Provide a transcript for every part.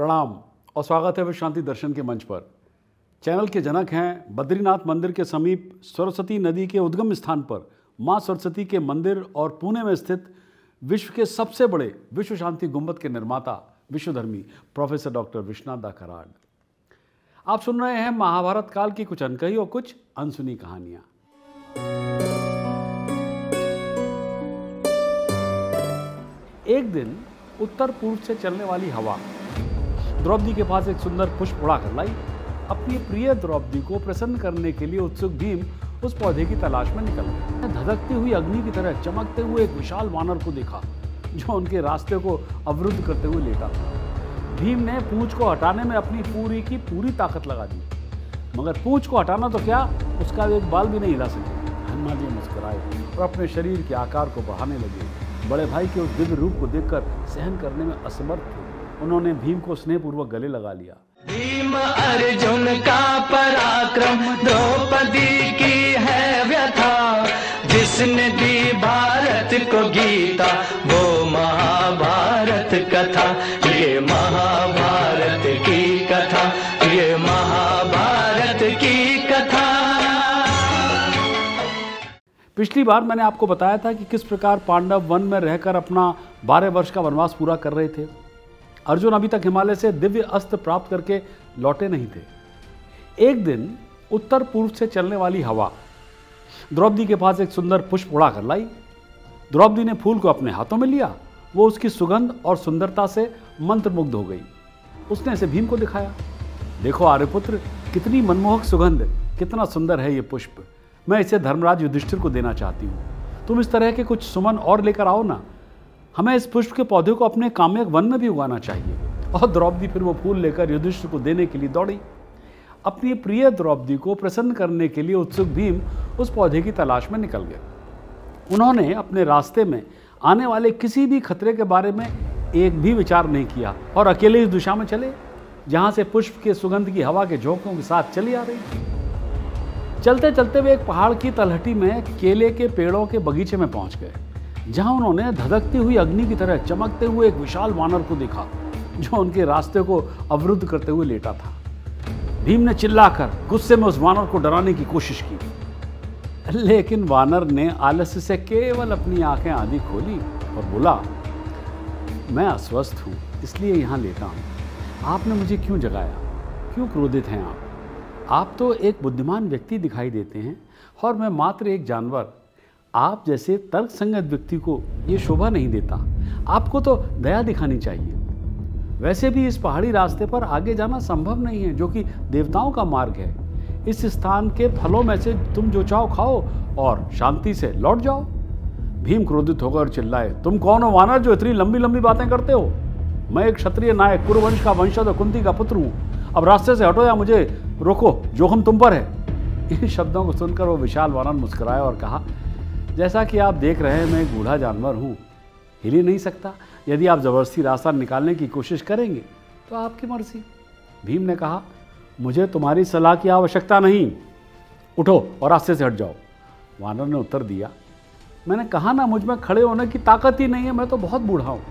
प्रणाम और स्वागत है विश्व शांति दर्शन के मंच पर। चैनल के जनक हैं बद्रीनाथ मंदिर के समीप सरस्वती नदी के उद्गम स्थान पर मां सरस्वती के मंदिर और पुणे में स्थित विश्व के सबसे बड़े विश्व शांति गुंबद के निर्माता विश्वधर्मी प्रोफेसर डॉक्टर विश्वनाथ दा कराड। आप सुन रहे हैं महाभारत काल की कुछ अनकही और कुछ अनसुनी कहानियां। एक दिन उत्तर पूर्व से चलने वाली हवा द्रौपदी के पास एक सुंदर पुष्प उड़ा कर लाई। अपनी प्रिय द्रौपदी को प्रसन्न करने के लिए उत्सुक भीम उस पौधे की तलाश में निकल गए। धधकती हुई अग्नि की तरह चमकते हुए एक विशाल वानर को देखा जो उनके रास्ते को अवरुद्ध करते हुए लेटा था। भीम ने पूंछ को हटाने में अपनी पूरी की पूरी ताकत लगा दी, मगर पूंछ को हटाना तो क्या, उसका एक बाल भी नहीं हिला सके। हनुमान जी मुस्कुराए और अपने शरीर के आकार को बढ़ाने लगे। बड़े भाई के उस दिव्य रूप को देखकर सहन करने में असमर्थ थे। उन्होंने भीम को स्नेहपूर्वक गले लगा लिया। भीम अर्जुन का पराक्रम द्रौपदी की है व्यथा, जिसने दी भारत को गीता वो महाभारत कथा। ये महाभारत की कथा, ये महाभारत की कथा। पिछली बार मैंने आपको बताया था कि किस प्रकार पांडव वन में रहकर अपना 12 वर्ष का वनवास पूरा कर रहे थे। अर्जुन अभी तक हिमालय से दिव्य अस्त्र प्राप्त करके लौटे नहीं थे। एक दिन उत्तर पूर्व से चलने वाली हवा द्रौपदी के पास एक सुंदर पुष्प उड़ा कर लाई। द्रौपदी ने फूल को अपने हाथों में लिया। वो उसकी सुगंध और सुंदरता से मंत्रमुग्ध हो गई। उसने इसे भीम को दिखाया। देखो आर्यपुत्र, कितनी मनमोहक सुगंध, कितना सुंदर है ये पुष्प। मैं इसे धर्मराज युधिष्ठिर को देना चाहती हूँ। तुम इस तरह के कुछ सुमन और लेकर आओ ना। हमें इस पुष्प के पौधे को अपने काम्यक वन में भी उगाना चाहिए। और द्रौपदी फिर वो फूल लेकर युधिष्ठिर को देने के लिए दौड़ी। अपनी प्रिय द्रौपदी को प्रसन्न करने के लिए उत्सुक भीम उस पौधे की तलाश में निकल गए। उन्होंने अपने रास्ते में आने वाले किसी भी खतरे के बारे में एक भी विचार नहीं किया और अकेले इस दिशा में चले जहां से पुष्प के सुगंध की हवा के झोंकों के साथ चली आ रही थी। चलते चलते वे एक पहाड़ की तलहटी में केले के पेड़ों के बगीचे में पहुंच गए, जहां उन्होंने धधकती हुई अग्नि की तरह चमकते हुए एक विशाल वानर को देखा जो उनके रास्ते को अवरुद्ध करते हुए लेटा था। भीम ने चिल्लाकर गुस्से में उस वानर को डराने की कोशिश की, लेकिन वानर ने आलस्य से केवल अपनी आंखें आधी खोली और बोला, मैं अस्वस्थ हूं, इसलिए यहां लेटा हूं। आपने मुझे क्यों जगाया? क्यों क्रोधित हैं आप? आप तो एक बुद्धिमान व्यक्ति दिखाई देते हैं और मैं मात्र एक जानवर। आप जैसे तर्कसंगत व्यक्ति को ये शोभा नहीं देता। आपको तो दया दिखानी चाहिए। वैसे भी इस पहाड़ी रास्ते पर आगे जाना संभव नहीं है, जो कि देवताओं का मार्ग है। इस स्थान के फलों में से तुम जो चाहो खाओ और शांति से लौट जाओ। भीम क्रोधित होकर चिल्लाए, तुम कौन हो वानर जो इतनी लंबी लंबी बातें करते हो? मैं एक क्षत्रिय नायक, कुरुवंश का वंशज और कुंती का पुत्र हूँ। अब रास्ते से हटो या मुझे रोको, जोखिम तुम पर है। इन शब्दों को सुनकर वो विशाल वानर मुस्कुराया और कहा, जैसा कि आप देख रहे हैं मैं एक बूढ़ा जानवर हूँ, हिल ही नहीं सकता। यदि आप जबरदस्ती रास्ता निकालने की कोशिश करेंगे तो आपकी मर्जी। भीम ने कहा, मुझे तुम्हारी सलाह की आवश्यकता नहीं, उठो और रास्ते से हट जाओ। वानर ने उत्तर दिया, मैंने कहा ना, मुझ में खड़े होने की ताकत ही नहीं है, मैं तो बहुत बूढ़ा हूँ।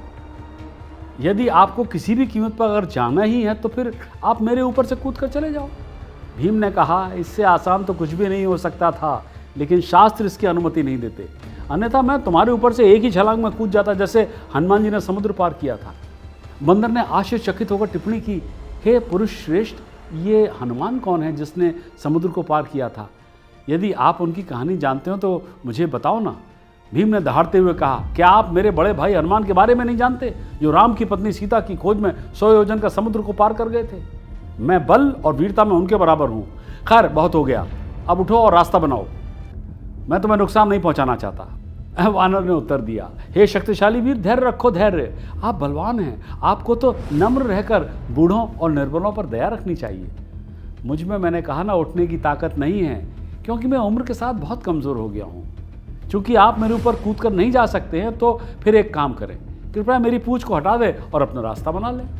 यदि आपको किसी भी कीमत पर अगर जाना ही है तो फिर आप मेरे ऊपर से कूद कर चले जाओ। भीम ने कहा, इससे आसान तो कुछ भी नहीं हो सकता था, लेकिन शास्त्र इसकी अनुमति नहीं देते, अन्यथा मैं तुम्हारे ऊपर से एक ही छलांग में कूद जाता, जैसे हनुमान जी ने समुद्र पार किया था। बंदर ने आश्चर्यचकित होकर टिप्पणी की, हे पुरुष श्रेष्ठ, ये हनुमान कौन है जिसने समुद्र को पार किया था? यदि आप उनकी कहानी जानते हो तो मुझे बताओ ना। भीम ने दहाड़ते हुए कहा, क्या आप मेरे बड़े भाई हनुमान के बारे में नहीं जानते, जो राम की पत्नी सीता की खोज में 100 योजन का समुद्र को पार कर गए थे? मैं बल और वीरता में उनके बराबर हूँ। खैर, बहुत हो गया, अब उठो और रास्ता बनाओ, मैं तुम्हें नुकसान नहीं पहुंचाना चाहता। वानर ने उत्तर दिया, हे शक्तिशाली वीर, धैर्य रखो, धैर्य। आप बलवान हैं, आपको तो नम्र रहकर बूढ़ों और निर्बलों पर दया रखनी चाहिए। मुझ में, मैंने कहा ना, उठने की ताकत नहीं है, क्योंकि मैं उम्र के साथ बहुत कमज़ोर हो गया हूँ। चूँकि आप मेरे ऊपर कूद कर नहीं जा सकते हैं तो फिर एक काम करें, कृपया मेरी पूंछ को हटा दें और अपना रास्ता बना लें।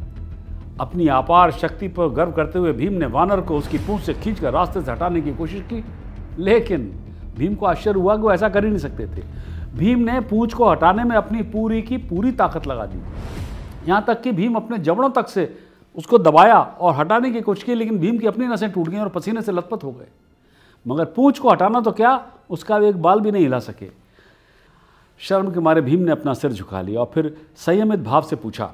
अपनी अपार शक्ति पर गर्व करते हुए भीम ने वानर को उसकी पूंछ से खींचकर रास्ते से हटाने की कोशिश की, लेकिन भीम को आश्चर्य हुआ कि वो ऐसा कर ही नहीं सकते थे। भीम ने पूंछ को हटाने में अपनी पूरी की पूरी ताकत लगा दी। यहाँ तक कि भीम अपने जबड़ों तक से उसको दबाया और हटाने की कोशिश की, लेकिन भीम की अपनी नसें टूट गईं और पसीने से लथपथ हो गए। मगर पूंछ को हटाना तो क्या, उसका एक बाल भी नहीं हिला सके। शर्म के मारे भीम ने अपना सिर झुका लिया और फिर संयमित भाव से पूछा,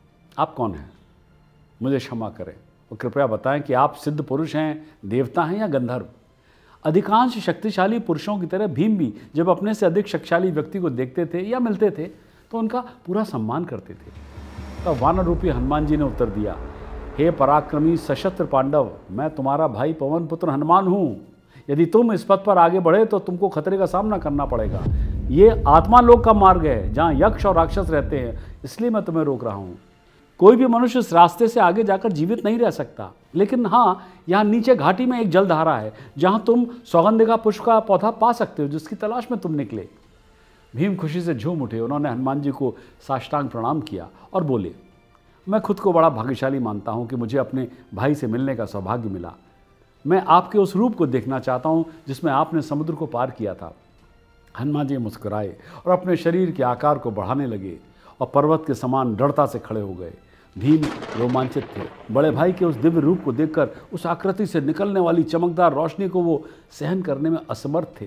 आप कौन हैं? मुझे क्षमा करें और कृपया बताएं कि आप सिद्ध पुरुष हैं, देवता हैं या गंधर्व? अधिकांश शक्तिशाली पुरुषों की तरह भीम भी जब अपने से अधिक शक्तिशाली व्यक्ति को देखते थे या मिलते थे तो उनका पूरा सम्मान करते थे। तब वानर रूपी हनुमान जी ने उत्तर दिया, हे पराक्रमी सशस्त्र पांडव, मैं तुम्हारा भाई पवन पुत्र हनुमान हूँ। यदि तुम इस पथ पर आगे बढ़े तो तुमको खतरे का सामना करना पड़ेगा। ये आत्मा लोक का मार्ग है जहाँ यक्ष और राक्षस रहते हैं, इसलिए मैं तुम्हें रोक रहा हूँ। कोई भी मनुष्य इस रास्ते से आगे जाकर जीवित नहीं रह सकता, लेकिन हाँ, यहाँ नीचे घाटी में एक जलधारा है जहाँ तुम सौगंधिका पुष्प का पौधा पा सकते हो, जिसकी तलाश में तुम निकले। भीम खुशी से झूम उठे। उन्होंने हनुमान जी को साष्टांग प्रणाम किया और बोले, मैं खुद को बड़ा भाग्यशाली मानता हूँ कि मुझे अपने भाई से मिलने का सौभाग्य मिला। मैं आपके उस रूप को देखना चाहता हूँ जिसमें आपने समुद्र को पार किया था। हनुमान जी मुस्कुराए और अपने शरीर के आकार को बढ़ाने लगे और पर्वत के समान दृढ़ता से खड़े हो गए। भीम रोमांचित थे। बड़े भाई के उस दिव्य रूप को देखकर उस आकृति से निकलने वाली चमकदार रोशनी को वो सहन करने में असमर्थ थे।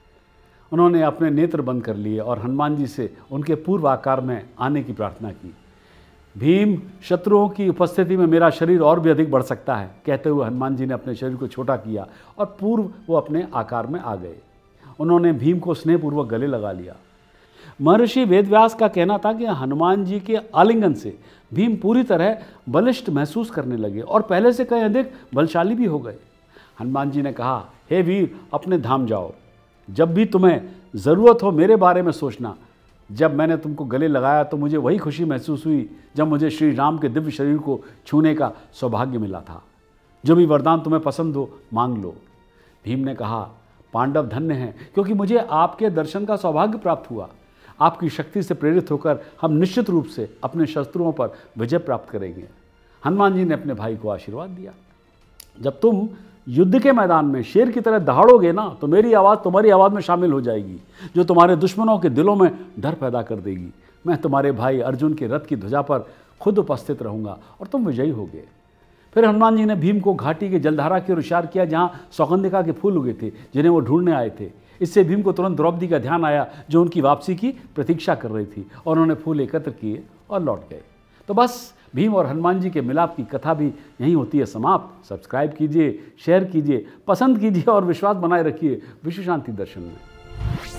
उन्होंने अपने नेत्र बंद कर लिए और हनुमान जी से उनके पूर्व आकार में आने की प्रार्थना की। भीम, शत्रुओं की उपस्थिति में मेरा शरीर और भी अधिक बढ़ सकता है, कहते हुए हनुमान जी ने अपने शरीर को छोटा किया और पूर्व वो अपने आकार में आ गए। उन्होंने भीम को स्नेहपूर्वक गले लगा लिया। महर्षि वेदव्यास का कहना था कि हनुमान जी के आलिंगन से भीम पूरी तरह बलिष्ठ महसूस करने लगे और पहले से कहीं अधिक बलशाली भी हो गए। हनुमान जी ने कहा, हे वीर, अपने धाम जाओ। जब भी तुम्हें ज़रूरत हो मेरे बारे में सोचना। जब मैंने तुमको गले लगाया तो मुझे वही खुशी महसूस हुई जब मुझे श्री राम के दिव्य शरीर को छूने का सौभाग्य मिला था। जो भी वरदान तुम्हें पसंद हो मांग लो। भीम ने कहा, पांडव धन्य हैं क्योंकि मुझे आपके दर्शन का सौभाग्य प्राप्त हुआ। आपकी शक्ति से प्रेरित होकर हम निश्चित रूप से अपने शत्रुओं पर विजय प्राप्त करेंगे। हनुमान जी ने अपने भाई को आशीर्वाद दिया। जब तुम युद्ध के मैदान में शेर की तरह दहाड़ोगे ना, तो मेरी आवाज़ तुम्हारी आवाज़ में शामिल हो जाएगी, जो तुम्हारे दुश्मनों के दिलों में डर पैदा कर देगी। मैं तुम्हारे भाई अर्जुन के रथ की ध्वजा पर खुद उपस्थित रहूंगा और तुम विजयी होगे। फिर हनुमान जी ने भीम को घाटी के जलधारा की ओर इशारा किया जहाँ सौगंधिका के फूल उगे थे, जिन्हें वो ढूंढने आए थे। इससे भीम को तुरंत द्रौपदी का ध्यान आया, जो उनकी वापसी की प्रतीक्षा कर रही थी, और उन्होंने फूल एकत्र किए और लौट गए। तो बस भीम और हनुमान जी के मिलाप की कथा भी यहीं होती है समाप्त। सब्सक्राइब कीजिए, शेयर कीजिए, पसंद कीजिए और विश्वास बनाए रखिए विश्व शांति दर्शन में।